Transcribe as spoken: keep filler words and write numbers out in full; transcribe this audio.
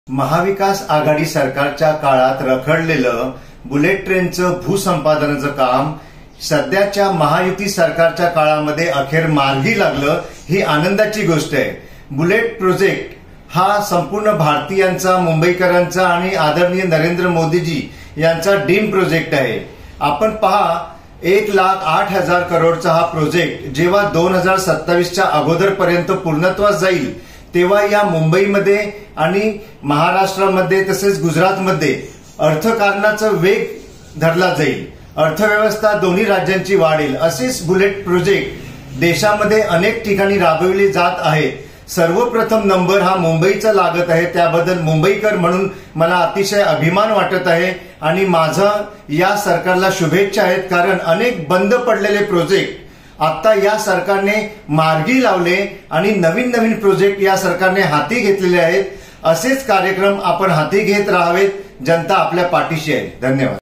महाविकास आघाडी सरकारच्या काळात रखडलेलं बुलेट ट्रेनचं भूसंपादनाचं काम सध्याच्या महायुती सरकारच्या काळामध्ये अखेर मार्गी लागलं, ही आनंदाची गोष्ट आहे। बुलेट प्रोजेक्ट हा संपूर्ण भारतीयांचा, मुंबईकरांचा आणि आदरणीय नरेंद्र मोदीजी यांचा ड्रीम प्रोजेक्ट आहे। आपण पहा, एक लाख आठ हजार करोडचा हा प्रोजेक्ट जेव्हा दोन हजार सत्तावीसच्या अगोदर पर्यंत पूर्णत्वास जाईल, तेव्हा या मुंबईमध्ये आणि महाराष्ट्रामध्ये तसेच गुजरातमध्ये अर्थकारणाचा वेग धरला जाईल, अर्थव्यवस्था दोन्ही राज्यांची वाढेल। असेच बुलेट प्रोजेक्ट देशामध्ये अनेक ठिकाणी राबविले जात आहेत। सर्वप्रथम नंबर हा मुंबईचा लागत आहे, त्याबद्दल मुंबईकर म्हणून मला अतिशय अभिमान वाटत आहे आणि माझा या सरकारला शुभेच्छा आहेत, कारण अनेक बंद पडलेले प्रोजेक्ट आता या सरकारने मार्गी लावले आणि नवीन नवीन प्रोजेक्ट या सरकारने हाती घेतलेले आहेत। असेच कार्यक्रम आपण हाती घेत राहावेत। जनता आपल्या पाठीशी आहे। धन्यवाद।